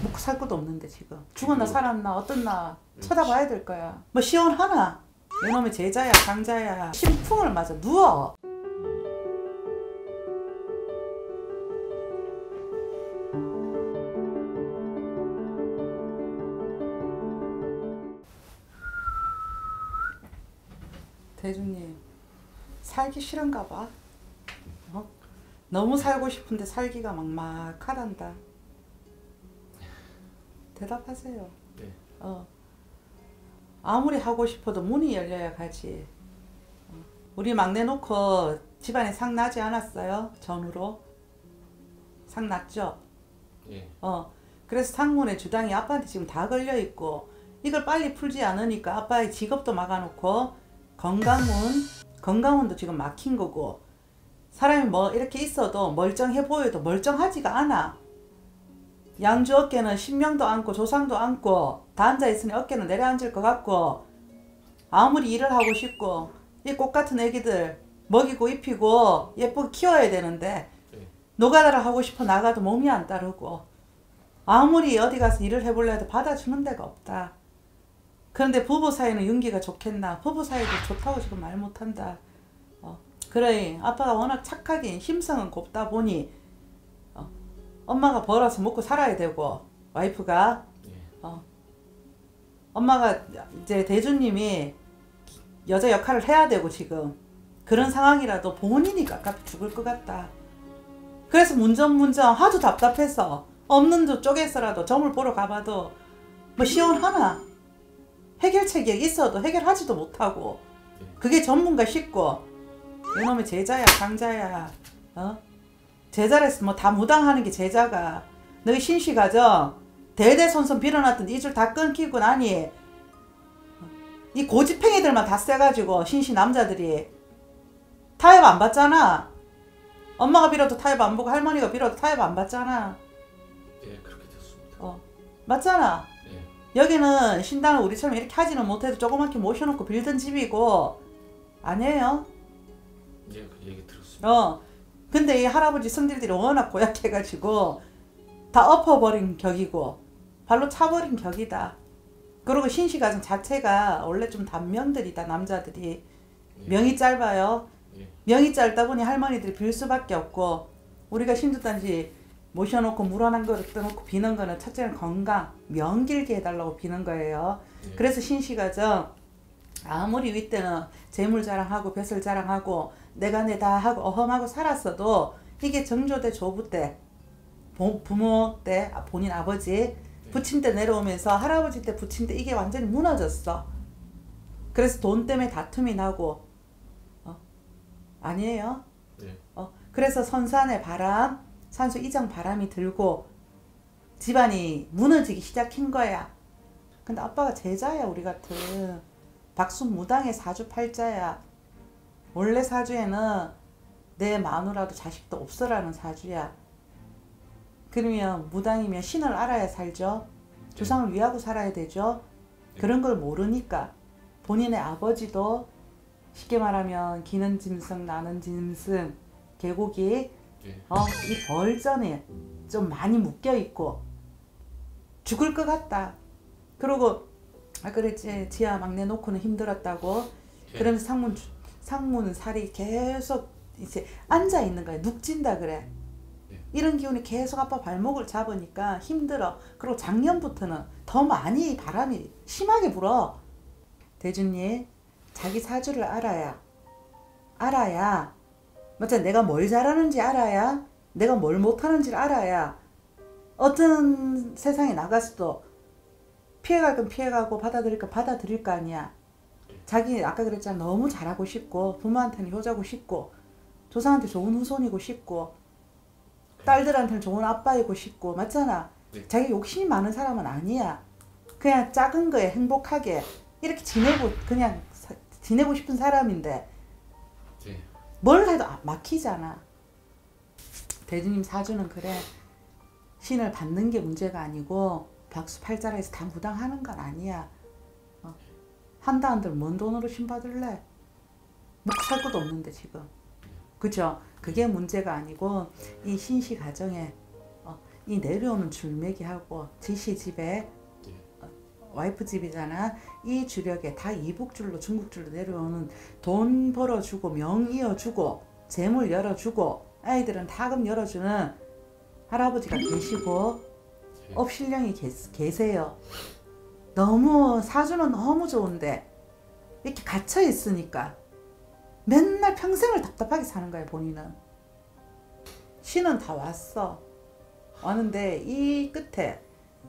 먹고 살 것도 없는데 지금 죽었나 살았나 어떻나 쳐다봐야 될 거야. 뭐 시원하나? 이놈의 제자야 강자야. 신풍을 맞아 누워. 대주님 살기 싫은가 봐. 너무 살고 싶은데 살기가 막막하단다. 대답하세요. 네. 아무리 하고 싶어도 문이 열려야 가지. 우리 막내 놓고 집안에 상 나지 않았어요? 전후로? 상 났죠? 예. 그래서 상문의 주당이 아빠한테 지금 다 걸려있고 이걸 빨리 풀지 않으니까 아빠의 직업도 막아놓고 건강운도 지금 막힌 거고 사람이 뭐 이렇게 있어도 멀쩡해 보여도 멀쩡하지가 않아. 양주 어깨는 신명도 안고 조상도 안고 다 앉아있으니 어깨는 내려앉을 것 같고 아무리 일을 하고 싶고 이 꽃같은 애기들 먹이고 입히고 예쁘게 키워야 되는데 노가다를 하고 싶어 나가도 몸이 안 따르고 아무리 어디 가서 일을 해볼래 해도 받아주는 데가 없다. 그런데 부부 사이는 윤기가 좋겠나? 부부 사이도 좋다고 지금 말 못한다. 그래 아빠가 워낙 착하긴 힘성은 곱다 보니 엄마가 벌어서 먹고 살아야 되고 와이프가 엄마가 이제 대주님이 여자 역할을 해야 되고 지금 그런 상황이라도 본인이 깝깝해 죽을 것 같다. 그래서 문전문전 하도 답답해서 없는 데 쪼개서라도 점을 보러 가봐도 뭐 시원하나? 해결책이 있어도 해결하지도 못하고 그게 전문가 싶고 이놈의 제자야 강자야. 제자라서 뭐 다 무당하는 게 제자가 너희 신시가정 대대손손 빌어놨던 이 줄 다 끊기고 나니 이 고집행이들만 다 세가지고 신시 남자들이 타협 안 받잖아. 엄마가 빌어도 타협 안 보고 할머니가 빌어도 타협 안 받잖아. 예, 그렇게 됐습니다. 맞잖아. 예. 여기는 신당을 우리처럼 이렇게 하지는 못해도 조그맣게 모셔놓고 빌던 집이고 아니에요? 예, 그 얘기 들었습니다. 근데 이 할아버지 성질들이 워낙 고약해가지고 다 엎어버린 격이고 발로 차버린 격이다. 그리고 신시가정 자체가 원래 좀 단명들이다. 남자들이 명이 짧아요. 명이 짧다 보니 할머니들이 빌 수밖에 없고 우리가 신주단지 모셔놓고 물 한 그릇 떠놓고 비는 거는 첫째는 건강, 명 길게 해달라고 비는 거예요. 그래서 신시가정 아무리 윗대는 재물 자랑하고 벼슬 자랑하고 내가 내다 하고 어험하고 살았어도 이게 정조대 조부 때 부모 때 본인 아버지 부친 때 내려오면서 할아버지 때 부친 때 이게 완전히 무너졌어. 그래서 돈 때문에 다툼이 나고 아니에요? 네. 그래서 선산의 바람 산수 이정 바람이 들고 집안이 무너지기 시작한 거야. 근데 아빠가 제자야. 우리 같은 박순무당의 사주팔자야. 원래 사주에는 내 마누라도 자식도 없어라는 사주야. 그러면 무당이면 신을 알아야 살죠. 조상을 위하고 살아야 되죠. 그런 걸 모르니까 본인의 아버지도 쉽게 말하면 기는 짐승 나는 짐승 계곡이 이 벌전에 좀 많이 묶여있고 죽을 것 같다. 그러고 그랬지 지아 막내 놓고는 힘들었다고. 그러면서 상문 살이 계속 이제 앉아 있는 거야. 눅진다 그래. 이런 기운이 계속 아빠 발목을 잡으니까 힘들어. 그리고 작년부터는 더 많이 바람이 심하게 불어. 대주님 자기 사주를 알아야 맞아. 내가 뭘 잘하는지 알아야 내가 뭘 못하는지를 알아야 어떤 세상에 나가서도 피해갈 건 피해가고 받아들일 건 받아들일 거 아니야. 자기 아까 그랬잖아. 너무 잘하고 싶고 부모한테는 효자고 싶고 조상한테 좋은 후손이고 싶고 딸들한테는 좋은 아빠이고 싶고 맞잖아. 자기 욕심이 많은 사람은 아니야. 그냥 작은 거에 행복하게 이렇게 지내고 싶은 사람인데 뭘 해도 막히잖아. 대주님 사주는 그래. 신을 받는 게 문제가 아니고 박수팔자라 해서 다 무당하는 건 아니야. 한다 한들 뭔 돈으로 신 받을래? 먹고 살 것도 없는데 지금. 그죠? 그게 문제가 아니고 이 신시 가정에 이 내려오는 줄매기하고 지시 집에 와이프 집이잖아. 이 주력에 다 이북줄로 중국줄로 내려오는 돈 벌어주고 명 이어주고 재물 열어주고 아이들은 타금 열어주는 할아버지가 계시고 업신령이 계세요. 너무 사주는 너무 좋은데 이렇게 갇혀 있으니까 맨날 평생을 답답하게 사는 거야 본인은. 신은 다 왔어. 왔는데 이 끝에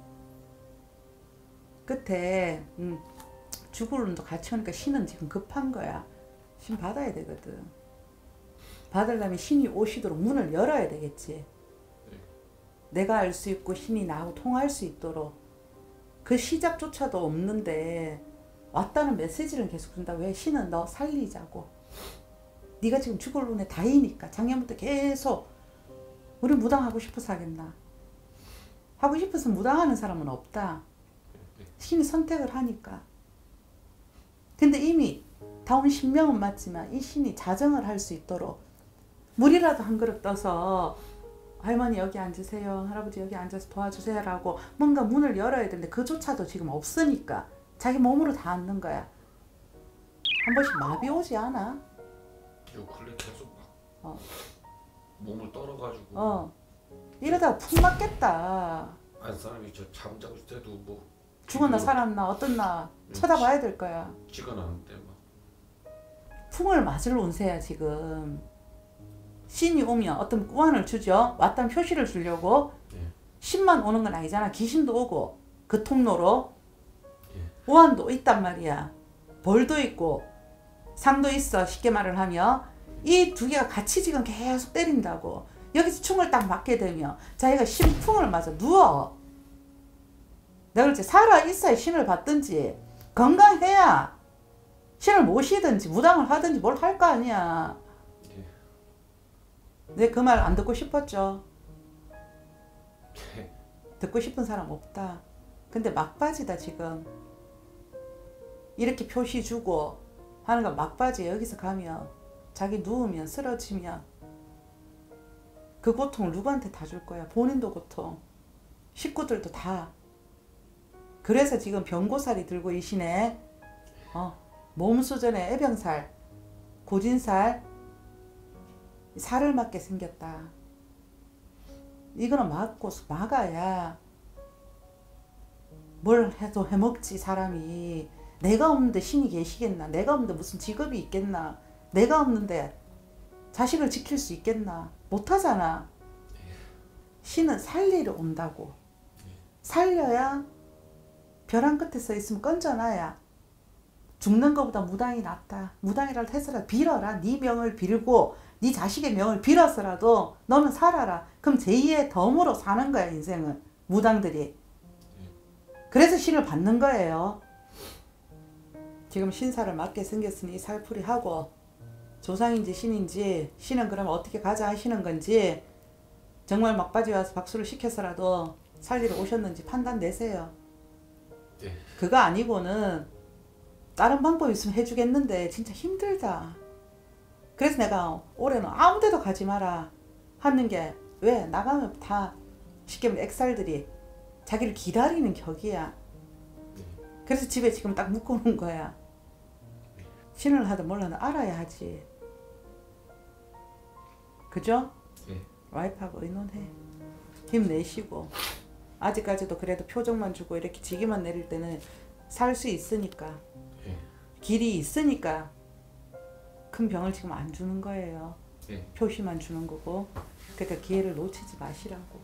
죽을 운도 같이 오니까 신은 지금 급한 거야. 신 받아야 되거든. 받으려면 신이 오시도록 문을 열어야 되겠지. 내가 알 수 있고 신이 나하고 통할 수 있도록. 그 시작조차도 없는데 왔다는 메시지를 계속 준다. 왜? 신은 너 살리자고. 네가 지금 죽을 운에 다이니까. 작년부터 계속 우리 무당하고 싶어서 하겠나. 하고 싶어서 무당하는 사람은 없다. 신이 선택을 하니까. 근데 이미 다운 신명은 맞지만 이 신이 자정을 할 수 있도록 물이라도 한 그릇 떠서 할머니 여기 앉으세요. 할아버지 여기 앉아서 도와주세요 라고 뭔가 문을 열어야 되는데 그조차도 지금 없으니까 자기 몸으로 다 앉는 거야. 한 번씩 마비 오지 않아? 요 근래 계속 막 몸을 떨어가지고 이러다가 푹 맞겠다. 안 사람이 저 잠자고 있을 때도 뭐 죽었나 살았나 어떻나 쳐다봐야 될 거야. 찍어놨는데 막 풍을 맞을 운세야 지금. 신이 오면 어떤 꾸안을 주죠. 왔다는 표시를 주려고. 신만 오는 건 아니잖아. 귀신도 오고 그 통로로 우환도 있단 말이야. 벌도 있고 상도 있어. 쉽게 말을 하면 이 두 개가 같이 지금 계속 때린다고. 여기서 충을 딱 맞게 되면 자기가 신풍을 맞아 누워. 내가 그랬지. 살아있어야 신을 받든지 건강해야 신을 모시든지 무당을 하든지 뭘 할 거 아니야. 내 그 말 안 듣고 싶었죠. 듣고 싶은 사람 없다. 근데 막바지다 지금. 이렇게 표시 주고 하는 거 막바지에 여기서 가면 자기 누우면 쓰러지면 그 고통을 누구한테 다 줄 거야. 본인도 고통. 식구들도 다. 그래서 지금 병고살이 들고 이시네. 몸수전에 애병살, 고진살, 살을 맞게 생겼다. 이거는 막아야 뭘 해도 해먹지 사람이. 내가 없는데 신이 계시겠나. 내가 없는데 무슨 직업이 있겠나. 내가 없는데 자식을 지킬 수 있겠나. 못하잖아. 신은 살리러 온다고. 살려야 벼랑 끝에 서 있으면 건져놔야 죽는 것보다 무당이 낫다. 무당이라도 해서라도 빌어라. 네 명을 빌고 네 자식의 명을 빌어서라도 너는 살아라. 그럼 제2의 덤으로 사는 거야 인생은. 무당들이. 그래서 신을 받는 거예요. 지금 신사를 맞게 생겼으니 이 살풀이 하고 조상인지 신인지 신은 그러면 어떻게 가자 하시는 건지 정말 막바지 와서 박수를 시켜서라도 살리러 오셨는지 판단 내세요. 그거 아니고는 다른 방법 있으면 해주겠는데 진짜 힘들다. 그래서 내가 올해는 아무 데도 가지 마라 하는 게 왜? 나가면 다 쉽게 말해 액살들이 자기를 기다리는 격이야. 그래서 집에 지금 딱 묶어놓은 거야. 신을 하든 뭘 하든 알아야 하지. 그죠? 와이프하고 의논해. 힘내시고. 아직까지도 그래도 표정만 주고 이렇게 지기만 내릴 때는 살 수 있으니까. 길이 있으니까 큰 병을 지금 안 주는 거예요. 표시만 주는 거고. 그러니까 기회를 놓치지 마시라고.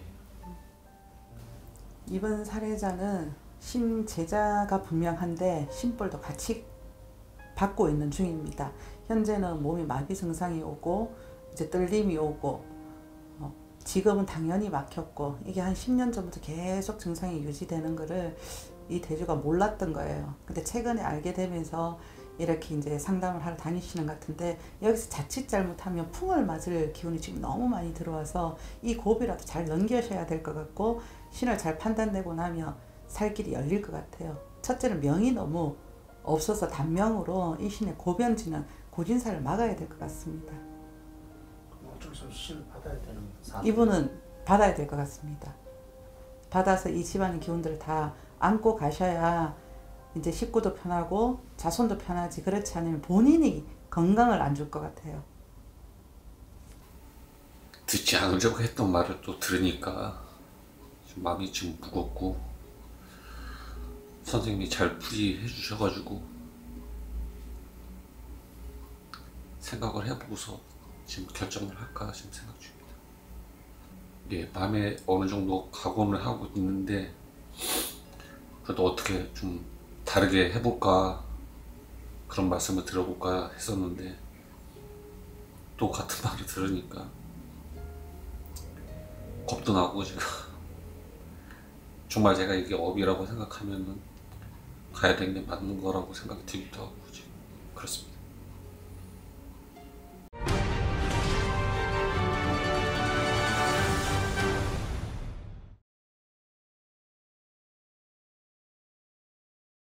이번 사례자는 신 제자가 분명한데 신벌도 같이 받고 있는 중입니다. 현재는 몸이 마비 증상이 오고 이제 떨림이 오고 지금은 당연히 막혔고 이게 한 10년 전부터 계속 증상이 유지되는 거를 이 대주가 몰랐던 거예요. 근데 최근에 알게 되면서 이렇게 이제 상담을 하러 다니시는 것 같은데 여기서 자칫 잘못하면 풍을 맞을 기운이 지금 너무 많이 들어와서 이 고비라도 잘 넘겨셔야 될 것 같고 신을 잘 판단내고 나면 살 길이 열릴 것 같아요. 첫째는 명이 너무 없어서 단명으로 이 신의 고변지는 고진사를 막아야 될 것 같습니다. 어쩔 수 없이 신을 받아야 되는 이분은 받아야 될 것 같습니다. 받아서 이 집안의 기운들을 다 안고 가셔야 이제 식구도 편하고 자손도 편하지. 그렇지 않으면 본인이 건강을 안 줄 것 같아요. 듣지 않으려고 했던 말을 또 들으니까 좀 마음이 좀 무겁고, 선생님이 잘 풀이해 주셔가지고 생각을 해보고서 지금 결정을 할까 지금 생각 중입니다. 예, 마음에 어느 정도 각오는 하고 있는데, 그래도 어떻게 좀 다르게 해볼까, 그런 말씀을 들어볼까 했었는데, 또 같은 말을 들으니까 겁도 나고, 지금 정말 제가 이게 업이라고 생각하면은 가야 되는 게 맞는 거라고 생각이 들기도 하고 지금 그렇습니다.